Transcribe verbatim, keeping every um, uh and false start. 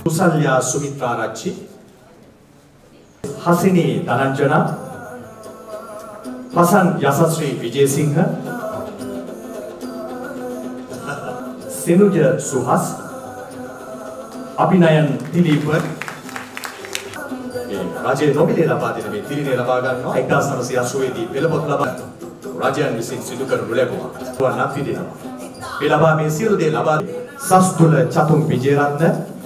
කුසල්‍යා සුමිත්‍රාරච්චි, හසිනී ධනංජනා, පසන් යසශ්‍රී විජේසිංහ, සෙනුජ සුහස්, අභිනයන් දිලීප රජයේ නොමිලේ ලබා දෙන මේ තිරිනේ ලබා ගන්නවා එක්දාස් නවසිය අසූ දී පෙළපොත් ලබා රජයන් විසින් සිදු කරනු ලැබුවා. වන්නත් විදිනවා. මේ ලබා මේ සියලු දේ ලබා සස්තුල චතුම් විජේරත්න